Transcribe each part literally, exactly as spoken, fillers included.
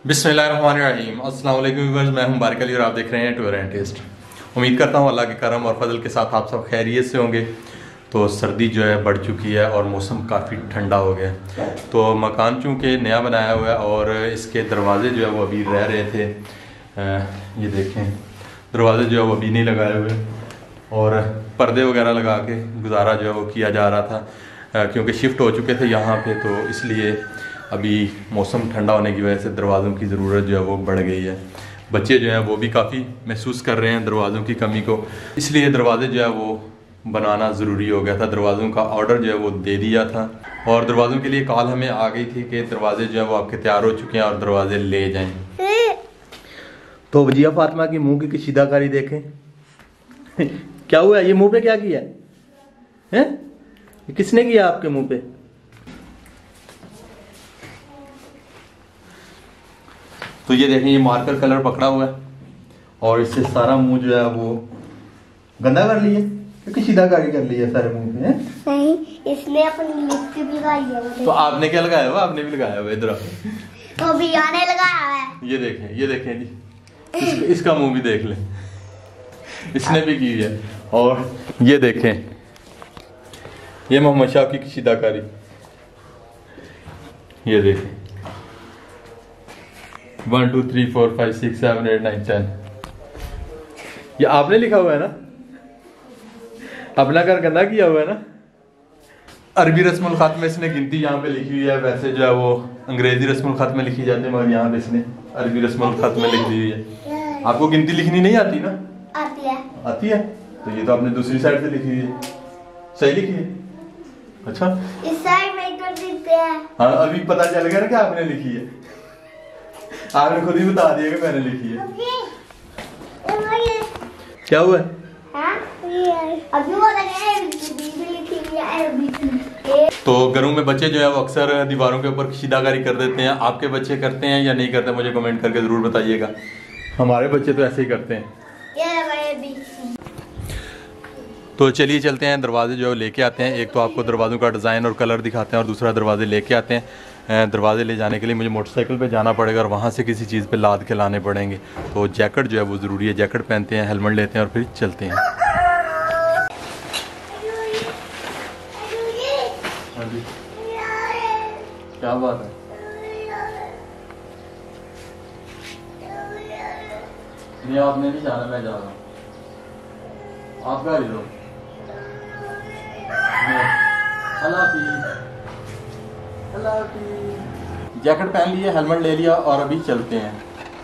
बिस्मिल्लाहिर्रहमानिर्रहीम। अस्सलाम वालेकुम व्यूअर्स, मैं हूं बारिक अली और आप देख रहे हैं टूर एंड टेस्ट। उम्मीद करता हूं अल्लाह के करम और फजल के साथ आप सब खैरियत से होंगे। तो सर्दी जो है बढ़ चुकी है और मौसम काफ़ी ठंडा हो गया है। तो मकान चूँकि नया बनाया हुआ है और इसके दरवाजे जो है वो अभी रह रहे थे। ये देखें, दरवाजे जो है वो अभी नहीं लगाए हुए और पर्दे वगैरह लगा के गुजारा जो है वो किया जा रहा था, क्योंकि शिफ्ट हो चुके थे यहाँ पे। तो इसलिए अभी मौसम ठंडा होने की वजह से दरवाज़ों की ज़रूरत जो है वो बढ़ गई है। बच्चे जो हैं वो भी काफ़ी महसूस कर रहे हैं दरवाज़ों की कमी को, इसलिए दरवाजे जो है वो बनाना ज़रूरी हो गया था। दरवाज़ों का ऑर्डर जो है वो दे दिया था और दरवाज़ों के लिए कॉल हमें आ गई थी कि दरवाजे जो है वो आपके तैयार हो चुके हैं और दरवाजे ले जाएं। तो वजिया फातिमा की मुँह की कशीदाकारी देखें। क्या हुआ, ये मुँह पे क्या किया है? किसने किया आपके मुँह पे? तो ये देखें, ये मार्कर कलर पकड़ा हुआ है और इससे सारा मुंह जो है वो गंदा कर लिया, क्योंकि सीधाकारी कर लिया सारे मुंह पे। नहीं, इसने अपनी लिपस्टिक लगाई है। तो आपने क्या लगाया हुआ? आपने भी लगाया हुआ इधर। तो भैया ने लगाया है। ये देखें, ये देखें जी, इस, इसका मुंह भी देख लें, इसने भी की है। और ये देखें, ये मोहम्मद शाह की सीधाकारी, ये देखें, one two three four five six seven eight nine ten. ये आपने लिखा हुआ है ना? अपना घर गंदा किया हुआ है ना? अरबी रस्मुल खत में इसने गिनती यहाँ पे लिखी हुई है। वैसे जो है वो अंग्रेजी रस्मुल खत में लिखी जाती है, मगर यहाँ पे इसने अरबी रस्मुल खत में लिख दी हुई है। आपको गिनती लिखनी नहीं आती ना? आती है। आती है? तो ये तो आपने दूसरी साइड से लिखी हुई है। सही लिखी है? अच्छा, इस साइड में कर देते हैं। हाँ, अभी पता चल गया ना कि आपने लिखी है। आपने खुद ही बता दिया कि मैंने लिखी है। क्या हुआ है? तो घरों में बच्चे जो है वो अक्सर दीवारों के ऊपर कशीदाकारी कर देते हैं। आपके बच्चे करते हैं या नहीं करते? मुझे कमेंट करके जरूर बताइएगा। हमारे बच्चे तो ऐसे ही करते हैं। तो चलिए चलते हैं, दरवाजे जो है लेके आते हैं। एक तो आपको दरवाज़ों का डिज़ाइन और कलर दिखाते हैं और दूसरा दरवाजे लेके आते हैं। दरवाजे ले जाने के लिए मुझे मोटरसाइकिल पे जाना पड़ेगा और वहाँ से किसी चीज़ पे लाद के लाने पड़ेंगे। तो जैकेट जो है वो ज़रूरी है। जैकेट पहनते हैं, हेलमेट लेते हैं और फिर चलते हैं। हाँ जी, क्या बात है? नहीं, आपने नहीं जाना, मैं जा रहा हूँ। आप गाड़ी लो। जैकेट पहन लिया, हेलमेट ले लिया और अभी चलते हैं।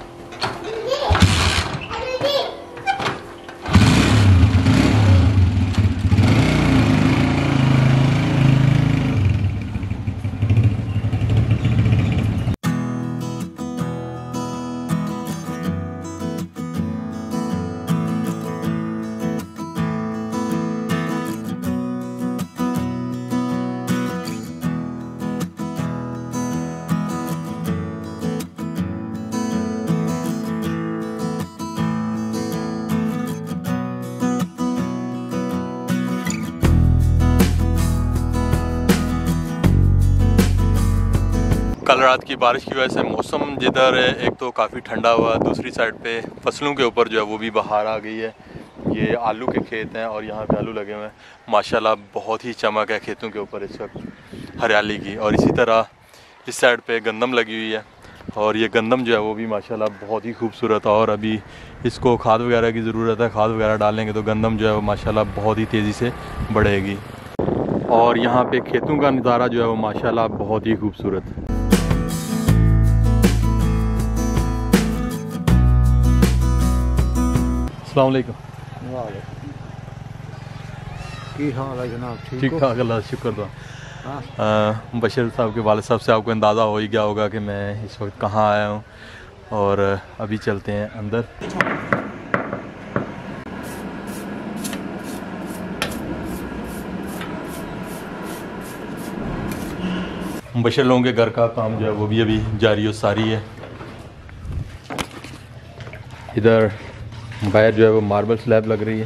कल रात की बारिश की वजह से मौसम जिधर एक तो काफ़ी ठंडा हुआ, दूसरी साइड पे फसलों के ऊपर जो है वो भी बहार आ गई है। ये आलू के खेत हैं और यहाँ पे आलू लगे हुए हैं। माशाल्लाह बहुत ही चमक है खेतों के ऊपर इस वक्त हरियाली की। और इसी तरह इस साइड पे गंदम लगी हुई है और ये गंदम जो है वो भी माशाल्लाह बहुत ही खूबसूरत है। और अभी इसको खाद वगैरह की ज़रूरत है। खाद वगैरह डालेंगे तो गंदम जो है वो माशाल्लाह बहुत ही तेज़ी से बढ़ेगी। और यहाँ पे खेतों का नज़ारा जो है वो माशाल्लाह बहुत ही खूबसूरत है। अस्सलाम वालेकुम। की हाल है जनाब? ठीक ठाक, अल्लाह शुक्र। दो बशीर साहब के वालिद साहब से आपको अंदाज़ा हो ही गया होगा कि मैं इस वक्त कहाँ आया हूँ और अभी चलते हैं अंदर। बशीर लोगों के घर का काम जो है वो भी अभी जारी और सारी है। इधर बाहर जो है वो मार्बल स्लैब लग रही है।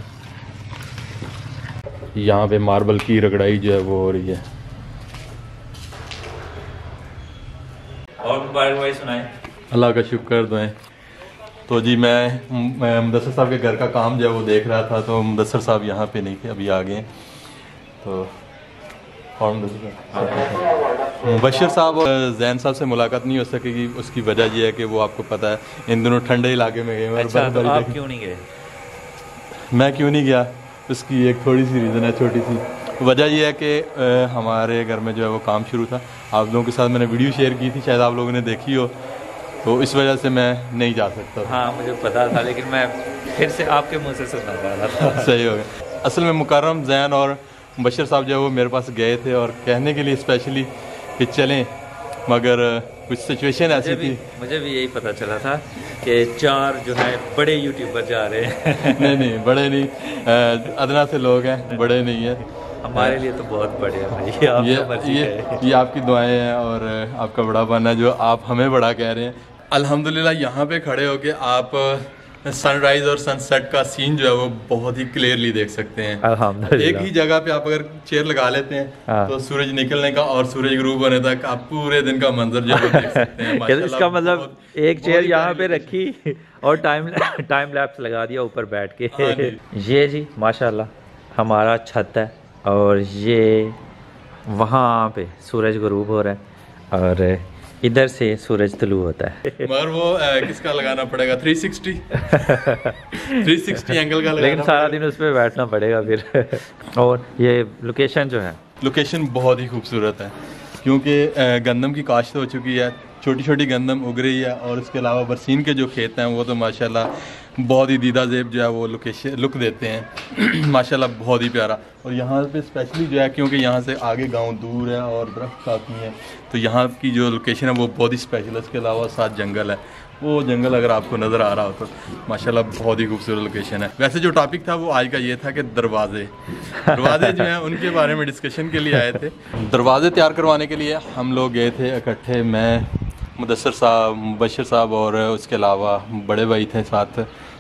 यहाँ पे मार्बल की रगड़ाई जो है वो हो रही है। और मुबारक भाई सुनाए। अल्लाह का शुक्र दुआएं। तो जी मैं, मैं मुदस्सर साहब के घर का काम जो है वो देख रहा था, तो मुदस्सर साहब यहाँ पे नहीं थे, अभी आ गए। तो और मुबशर साहब और जैन साहब से मुलाकात नहीं हो सकेगी, उसकी वजह यह है कि वो आपको पता है इन दोनों ठंडे इलाके में गए। अच्छा, तो आप क्यों नहीं गए? मैं क्यों नहीं गया, उसकी एक थोड़ी सी रीज़न है, छोटी सी। वजह यह है कि हमारे घर में जो है वो काम शुरू था। आप लोगों के साथ मैंने वीडियो शेयर की थी, शायद आप लोगों ने देखी हो, तो इस वजह से मैं नहीं जा सकता। हाँ मुझे पता था, लेकिन मैं फिर से आपके मुंह से सुनना चाह रहा था। सही हो गया। असल में मुकर्रम, जैन और मुबशर साहब जो है वो मेरे पास गए थे और कहने के लिए स्पेशली कि चलें, मगर कुछ सिचुएशन ऐसी थी। मुझे भी यही पता चला था कि चार जो है बड़े यूट्यूबर जा रहे हैं। नहीं नहीं, बड़े नहीं, अदना से लोग हैं, बड़े नहीं हैं। हमारे लिए तो बहुत बड़े हैं भाई, आप ये, तो ये, ये आपकी दुआएं हैं और आपका बड़ापन है जो आप हमें बड़ा कह रहे हैं। अल्हम्दुलिल्लाह यहाँ पे खड़े होके आप सनराइज और सनसेट का सीन जो है वो बहुत ही क्लियरली देख सकते हैं। अल्हम्दुलिल्लाह। एक ही जगह पे आप अगर चेयर लगा लेते हैं हाँ। तो सूरज निकलने का और सूरज ग्रूब होने तक आप पूरे दिन का मंजर जो है वो देख सकते हैं। माशाल्लाह, इसका मतलब बहुत- एक चेयर बहुत ही यहाँ पे प्यारी रखी और टाइम टाइम लैप्स लगा दिया ऊपर बैठ के। हाँ जी। ये जी माशाल्लाह हमारा छत है और ये वहाँ पे सूरज गुरूब हो रहा है और इधर से सूरज तुलू होता है। मगर वो आ, किसका लगाना पड़ेगा, three sixty three sixty angle का लगाना, लेकिन सारा दिन उस पर बैठना पड़ेगा फिर। और ये लोकेशन जो है, लोकेशन बहुत ही खूबसूरत है क्योंकि गंदम की काश्त हो चुकी है, छोटी छोटी गंदम उग रही है और उसके अलावा बरसीन के जो खेत हैं वो तो माशाल्लाह बहुत ही दीदा ज़ेब जो है वो लोकेशन लुक देते हैं। माशाल्लाह बहुत ही प्यारा। और यहाँ पे स्पेशली जो है क्योंकि यहाँ से आगे गांव दूर है और दरख्त काफ़ी हैं, तो यहाँ की जो लोकेशन है वो बहुत ही स्पेशल है। इसके अलावा साथ जंगल है, वो जंगल अगर आपको नज़र आ रहा हो तो माशाल्लाह बहुत ही खूबसूरत लोकेशन है। वैसे जो टॉपिक था वो आज का ये था कि दरवाजे दरवाजे जो हैं उनके बारे में डिस्कशन के लिए आए थे। दरवाजे तैयार करवाने के लिए हम लोग गए थे इकट्ठे, मैं, मुदस्सर साहब, मुबशर साहब और उसके अलावा बड़े भाई थे साथ।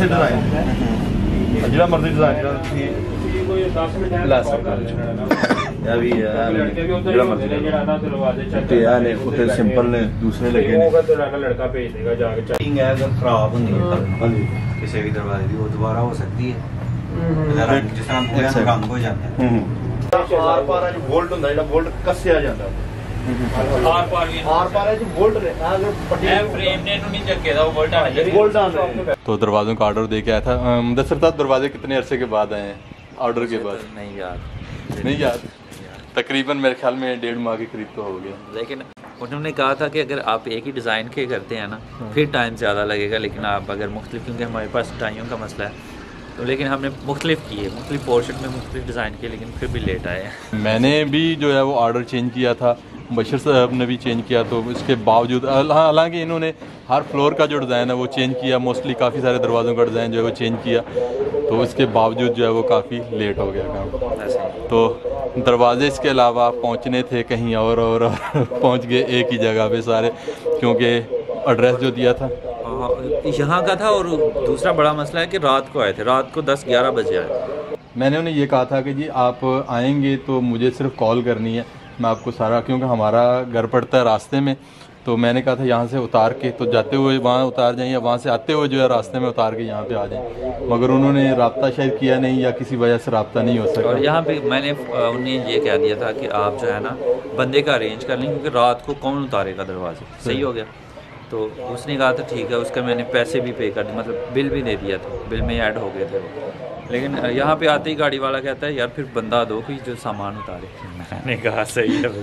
ਜਿਹੜਾ ਮਰਜ਼ੀ ਡਿਜ਼ਾਈਨ ਦਾ ਤੁਸੀਂ ਕੋਈ ਦਸ ਮਿੰਟ ਲੈ ਸਕਦੇ ਹੋ। ਵੀ ਜਿਹੜਾ ਮਰਜ਼ੀ ਜਿਹੜਾ ਨਾ ਦਰਵਾਜ਼ੇ ਚੱਕ ਤੇ ਆ ਨੇ ਉੱਤੇ ਸਿੰਪਲ ਨੇ, ਦੂਸਰੇ ਲੱਗੇ ਨੇ। ਉਹ ਤੁਹਾਡਾ ਲੜਕਾ ਭੇਜ ਦੇਗਾ ਜਾ ਕੇ। ਚੈਕਿੰਗ ਹੈ ਅਗਰ ਖਰਾਬ ਹੁੰਦੀ ਹੈ ਹਾਂਜੀ ਕਿਸੇ ਵੀ ਦਰਵਾਜ਼ੇ ਦੀ, ਉਹ ਦੁਬਾਰਾ ਹੋ ਸਕਦੀ ਹੈ ਜਿਸ ਤਰ੍ਹਾਂ ਪੂਰਾ ਰੰਗ ਹੋ ਜਾਂਦਾ ਹੈ। ਹੂੰ ਆਰ ਪਾਰ ਜੋ ਵੋਲਟ ਹੁੰਦਾ, ਜਿਹੜਾ ਵੋਲਟ ਕੱਸਿਆ ਜਾਂਦਾ ਆਰ ਪਾਰ ਵੀ ਆਰ ਪਾਰ ਜੋ ਵੋਲਟ ਰਹਿਣਾ ਅਗਰ ਪੱਟੀ ਇਹ ਫਰੇਮ ਨੇ ਇਹਨੂੰ ਨਹੀਂ ਚੱਕੇਦਾ, ਉਹ ਵੋਲਟ ਆ ਜਿਹੜੀ ਵੋਲਟ ਆ। तो दरवाज़ों का ऑर्डर दे के आया था। मुदस्सर साहब दरवाजे कितने अरसे के बाद आए हैं ऑर्डर के बाद? नहीं याद नहीं याद, तकरीबन मेरे ख्याल में डेढ़ माह के करीब तो हो गया। लेकिन उन्होंने कहा था कि अगर आप एक ही डिज़ाइन के करते हैं ना फिर टाइम ज़्यादा लगेगा, लेकिन आप अगर मुख्तलिफ, क्योंकि हमारे पास टाइयों का मसला है, तो लेकिन हमने मुख्तलिफ किए, मुख्तलिफ पोर्शन में मुख्तलिफ डिज़ाइन किए, लेकिन फिर भी लेट आए हैं। मैंने भी जो है वो ऑर्डर चेंज किया था, बशर साहब ने भी चेंज किया, तो इसके बावजूद हालांकि इन्होंने हर फ्लोर का जो डिज़ाइन है वो चेंज किया, मोस्टली काफ़ी सारे दरवाज़ों का डिज़ाइन जो है वो चेंज किया, तो इसके बावजूद जो है वो काफ़ी लेट हो गया काम। तो दरवाजे इसके अलावा पहुंचने थे कहीं और और, और पहुंच गए एक ही जगह पे सारे, क्योंकि एड्रेस जो दिया था यहाँ का था। और दूसरा बड़ा मसला है कि रात को आए थे, रात को दस ग्यारह बजे आए। मैंने उन्हें ये कहा था कि जी आप आएंगे तो मुझे सिर्फ कॉल करनी है, मैं आपको सारा, क्योंकि हमारा घर पड़ता है रास्ते में, तो मैंने कहा था यहाँ से उतार के तो जाते हुए वहाँ उतार जाएं या वहाँ से आते हुए जो है रास्ते में उतार के यहाँ पे आ जाएं, मगर उन्होंने रब्ता शायद किया नहीं या किसी वजह से रब्ता नहीं हो सका। और यहाँ पे मैंने उन्हें ये कह दिया था कि आप जो है ना बंदे का अरेंज कर लें, क्योंकि रात को कौन उतारेगा दरवाजे। सही हो गया। तो उसने कहा था ठीक है, उसका मैंने पैसे भी पे कर दिए, मतलब बिल भी दे दिया था, बिल में ऐड हो गए थे वो। लेकिन यहाँ पे आते ही गाड़ी वाला कहता है यार फिर बंदा दो कि जो सामान उतारे। मैंने कहा सही है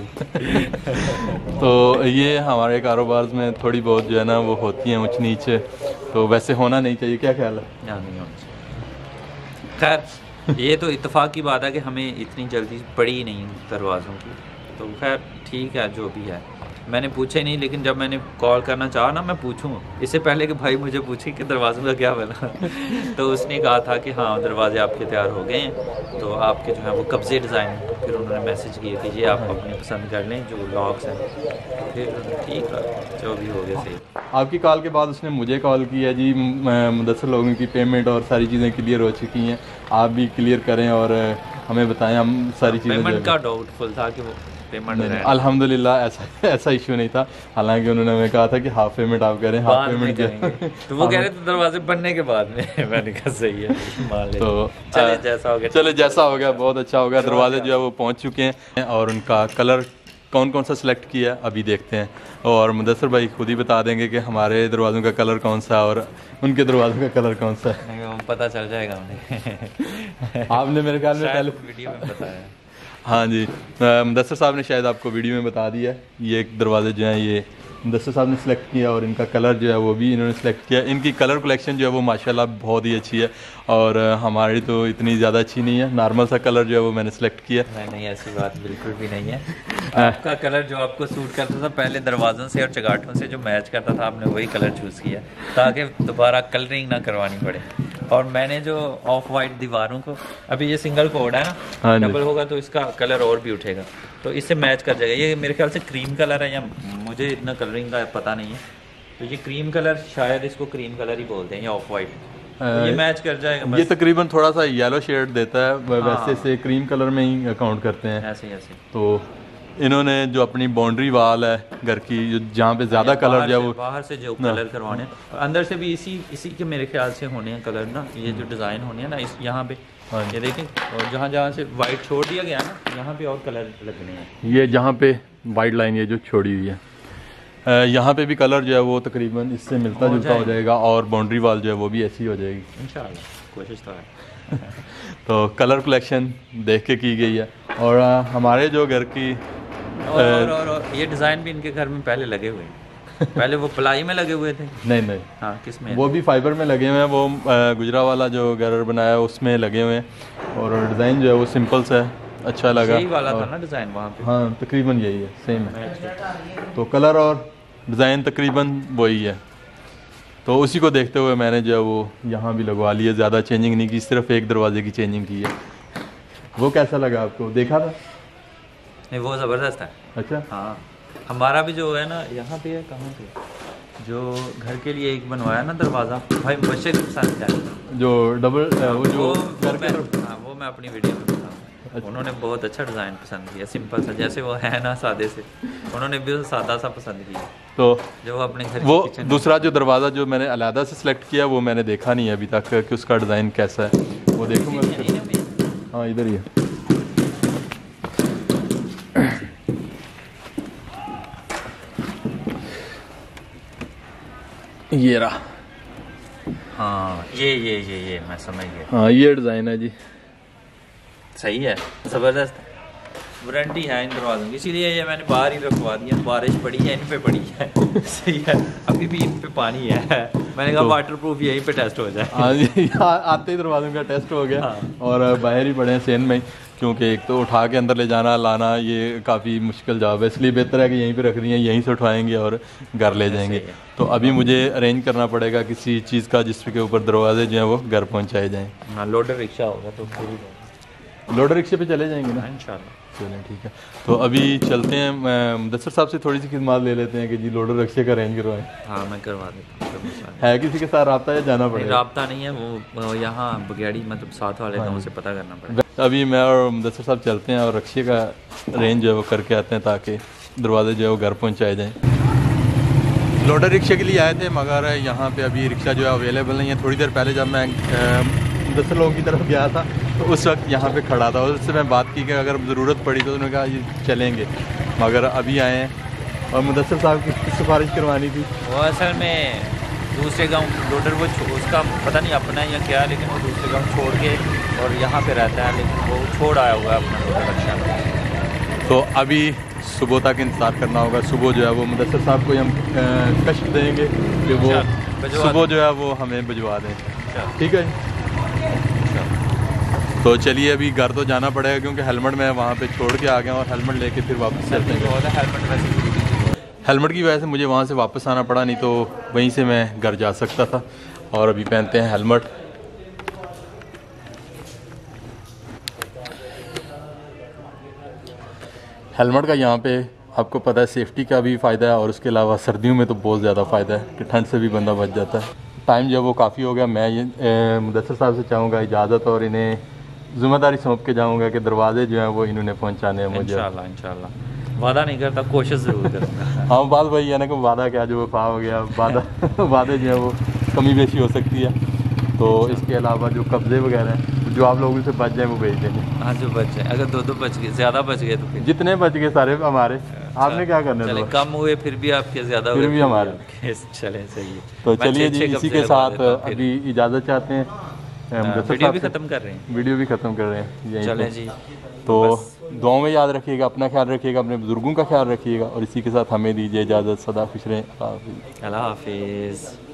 भाई। तो ये हमारे कारोबार में थोड़ी बहुत जो है ना वो होती हैं ऊंच नीच, तो वैसे होना नहीं चाहिए, क्या ख्याल है? यहाँ नहीं होना चाहिए। खैर ये तो इत्तेफाक की बात है कि हमें इतनी जल्दी पड़ी ही नहीं दरवाज़ों की, तो खैर ठीक है जो भी है। मैंने पूछा ही नहीं, लेकिन जब मैंने कॉल करना चाहा ना मैं पूछूं इससे पहले कि भाई मुझे पूछे कि दरवाज़ों का क्या बना तो उसने कहा था कि हाँ दरवाजे आपके तैयार हो गए हैं, तो आपके जो है वो कब्जे डिज़ाइन। फिर उन्होंने मैसेज किए कि ये आप अपने पसंद कर लें जो लॉक्स हैं, फिर ठीक है जो भी हो गया सही। आपकी कॉल के बाद उसने मुझे कॉल किया, जी मुदस्सर लोगों की पेमेंट और सारी चीज़ें क्लियर हो चुकी हैं, आप भी क्लियर करें और हमें बताएं, हम सारी चीज़ें। पेमेंट का डाउटफुल था कि वो पेमेंट अल्हम्दुलिल्लाह ऐसा ऐसा इशू नहीं था। हालांकि उन्होंने हमें कहा था कि हाफ पेमेंट आप करें, हाफ पेमेंट करेंगे। तो वो कह रहे थे दरवाजे बनने के बाद में। मैंने कहा सही है, मान ले। तो चले जैसा हो गया, चले जैसा हो गया, बहुत अच्छा हो गया। दरवाजे जो है वो पहुंच चुके हैं और उनका कलर कौन कौन सा सिलेक्ट किया अभी देखते हैं। और मुदस्सर भाई खुद ही बता देंगे कि हमारे दरवाज़ों का कलर कौन सा है और उनके दरवाज़ों का कलर कौन सा है। पता चल जाएगा हमें। आपने मेरे ख्याल में पहले वीडियो में बताया। हाँ जी, मुदस्सर साहब ने शायद आपको वीडियो में बता दिया। ये एक दरवाजे जो हैं ये मुदस्सर साहब ने सिलेक्ट किया और इनका कलर जो है वो भी इन्होंने सिलेक्ट किया। इनकी कलर कलेक्शन जो है वो माशाल्लाह बहुत ही अच्छी है और हमारी तो इतनी ज़्यादा अच्छी नहीं है। नॉर्मल सा कलर जो है वो मैंने सिलेक्ट किया। नहीं नहीं, ऐसी बात बिल्कुल भी नहीं है। आपका कलर जो आपको सूट करता था पहले दरवाज़ों से और चगाटों से जो मैच करता था, आपने वही कलर चूज़ किया ताकि दोबारा कलरिंग ना करवानी पड़े। और मैंने जो ऑफ वाइट दीवारों को, अभी ये सिंगल कोड है ना, डबल होगा तो इसका कलर और भी उठेगा, तो इससे मैच कर जाएगा। ये मेरे ख्याल से क्रीम कलर है, या मुझे इतना कलरिंग का पता नहीं है, तो ये क्रीम कलर, शायद इसको क्रीम कलर ही बोलते हैं, या ऑफ वाइट, तो ये मैच कर जाएगा। ये तकरीबन थोड़ा सा येलो शेड देता है, वैसे से क्रीम कलर में ही अकाउंट करते हैं ऐसे ऐसे। तो इन्होंने जो अपनी बाउंड्री वाल है घर की, जो जहाँ पे ज़्यादा कलर जो है वो बाहर से जो कलर करवाने, अंदर से भी इसी इसी के मेरे ख्याल से होने हैं कलर ना, ये जो डिज़ाइन होने हैं ना इस यहाँ पे, ये देखें, और जहाँ जहाँ से वाइट छोड़ दिया गया ना, यहाँ पे और कलर लगने हैं। ये जहाँ पे वाइट लाइन ये जो छोड़ी हुई है, यहाँ पे भी कलर जो है वो तकरीबन इससे मिलता जुलता हो जाएगा और बाउंड्री वाल जो है वो भी ऐसी हो जाएगी इंशाल्लाह, कोशिश तो है। तो कलर कलेक्शन देख के की गई है। और आ, हमारे जो घर की और, और, और, और ये डिज़ाइन भी इनके घर में पहले लगे हुए हैं। पहले वो प्लाई में लगे हुए थे। नहीं नहीं, हाँ, किस में? वो भी फाइबर में लगे हुए हैं। वो गुजरा वाला जो घर बनाया उसमें लगे हुए हैं और डिज़ाइन जो है वो सिंपल सा है, अच्छा लगा। यही वाला था ना डिज़ाइन वहाँ पे? हाँ तकरीबन यही है, सेम है। तो कलर और डिज़ाइन तकरीबन वही है, तो उसी को देखते हुए मैंने जो है वो यहाँ भी लगवा लिया। ज़्यादा चेंजिंग नहीं की, सिर्फ एक दरवाजे की चेंजिंग की है। वो कैसा लगा आपको, देखा था? नहीं, वो ज़बरदस्त है। अच्छा हाँ, हमारा भी जो है ना यहाँ पे है, कहाँ पे, जो घर के लिए एक बनवाया ना दरवाज़ा, भाई मुझे पसंद है जो डबल वो जो वो, वो मैं, हाँ, वो मैं अपनी वीडियो में बताऊँ। उन्होंने बहुत अच्छा डिज़ाइन पसंद किया, सिंपल सा, जैसे वो है ना सादे से, उन्होंने भी सादा सा पसंद किया। तो जो अपने घर वो दूसरा जो दरवाज़ा जो मैंने अलहदा से सिलेक्ट किया वो मैंने देखा नहीं है अभी तक कि उसका डिज़ाइन कैसा है, वो देखूँगा। हाँ इधर ही है। ये रहा। हाँ, ये ये ये ये मैं समझ गया। हाँ ये डिज़ाइन है जी, सही है, ज़बरदस्त है। वारंटी है इन दरवाज़ों की, इसीलिए ये मैंने बाहर ही रखवा दिया। बारिश पड़ी है, इन पे पड़ी है। सही है, अभी भी इन पे पानी है। मैंने कहा तो, वाटर प्रूफ यहीं पे टेस्ट हो जाए। हाँ जी, आते ही दरवाज़ों का टेस्ट हो गया। हाँ। और बाहर ही पड़े हैं सेन में, क्योंकि एक तो उठा के अंदर ले जाना लाना ये काफ़ी मुश्किल जॉब है, इसलिए बेहतर है कि यहीं पे रख रही हैं, यहीं से उठाएंगे और घर ले जाएंगे। तो अभी मुझे अरेंज करना पड़ेगा किसी चीज़ का जिसके ऊपर दरवाजे जो हैं वो घर पहुँचाए जाएँ। हाँ, लोडर रिक्शा होगा तो पूरी लोडर रिक्शे पे चले जाएंगे ना इंशाल्लाह। चलें ठीक है, तो अभी चलते हैं। मुदस्सर साहब से थोड़ी सी खिदमत ले लेते हैं कि जी लोडर रिक्शे का अरेंज करवाएं। हाँ, मैं करवा देता हूँ। है किसी के साथ रब्ता या जाना पड़ेगा? रब्ता नहीं है, वो यहाँ बगेड़ी मतलब साथ वाले गाँव से पता करना पड़ेगा। अभी मैं और मुदस्सर साहब चलते हैं और रिक्शे का अरेंज जो है वो करके आते हैं ताकि दरवाजे जो है वो घर पहुँचाए जाएँ। लोडर रिक्शे के लिए आए थे मगर यहाँ पे अभी रिक्शा जो है अवेलेबल नहीं है। थोड़ी देर पहले जब मैं मुदस्सर लोगों की तरफ गया था तो उस वक्त यहाँ पे खड़ा था, उससे मैं बात की कि अगर ज़रूरत पड़ी तो उन्होंने कहा ये चलेंगे, मगर अभी आए हैं। और मुदस्सर साहब की सिफारिश करवानी थी। वो असल में दूसरे गांव लोडर, वो उसका पता नहीं अपना या क्या, लेकिन वो दूसरे गांव छोड़ के और यहाँ पे रहता है, लेकिन वो छोड़ आया हुआ है अपना लोडर रिक्शा। तो अभी सुबह तक इंतज़ार करना होगा। सुबह जो है वो मुदस्सर साहब को हम कष्ट देंगे कि वो सुबह जो है वो हमें भिजवा दें, ठीक है। तो चलिए अभी घर तो जाना पड़ेगा क्योंकि हेलमेट मैं वहाँ पे छोड़ के आ गया और हेलमेट लेके फिर वापस चलते हैं। हेलमेट हेलमेट की वजह से मुझे वहाँ से वापस आना पड़ा, नहीं तो वहीं से मैं घर जा सकता था। और अभी पहनते हैं हेलमेट। हेलमेट का यहाँ पे आपको पता है सेफ्टी का भी फ़ायदा है और उसके अलावा सर्दियों में तो बहुत ज़्यादा फ़ायदा है कि ठंड से भी बंदा बच जाता है। टाइम जो है वो काफ़ी हो गया। मैं ये मुदस्सर साहब से चाहूँगा इजाज़त और इन्हें ज़िम्मेदारी सौंप के जाऊँगा कि दरवाजे जो हैं वो इन्होंने पहुँचाने हैं मुझे। इंशाल्लाह इंशाल्लाह। वादा नहीं करता, कोशिश ज़रूर करूँगा। हाँ बात वही है ना कि वादा क्या जो वफा हो गया, वादा वादे जो है वो कमी बेशी हो सकती है। तो इसके अलावा जो कब्जे वगैरह हैं जो आप लोगों से बच जाए वो भेज देंगे। हाँ जो बच जाए, अगर दो दो बच गए, ज़्यादा बच गए तो फिर जितने बच गए सारे हमारे, आपने क्या करना चले, है? कम हुए फिर भी आपके, ज़्यादा फिर हुए भी हमारे। चले सही है। तो मैं चलिए छः- जी छः इसी कब्जे के करवा साथ देता हूँ फिर। अभी इजाज़त चाहते हैं। हाँ, मुदस्सिर वीडियो साहब भी से। ख़त्म कर रहे हैं। वीडियो भी ख़त्म कर रहे हैं यहीं चलें पे। जी, तो बस। दुआओं में याद रखिएगा, अपना ख्याल रखिएगा, अपने बुजुर्गों का ख्याल रखिएगा और इसी के साथ हमें दीजिए इजाज़त। सदा खुश रहें। अल्लाह हाफिज़।